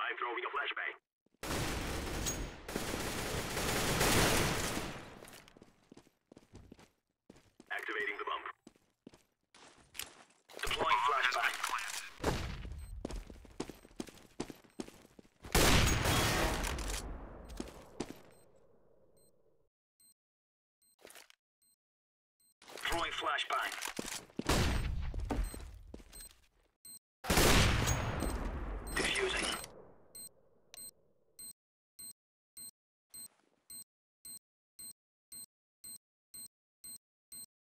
I'm throwing a flashbang. Activating the bump. Deploying flashbang. Throwing flashbang.